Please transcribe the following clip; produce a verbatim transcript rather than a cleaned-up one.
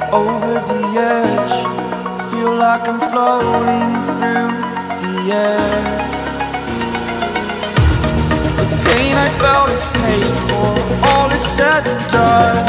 over the edge. Feel like I'm floating through the air. The pain I felt is paid for, all is said and done.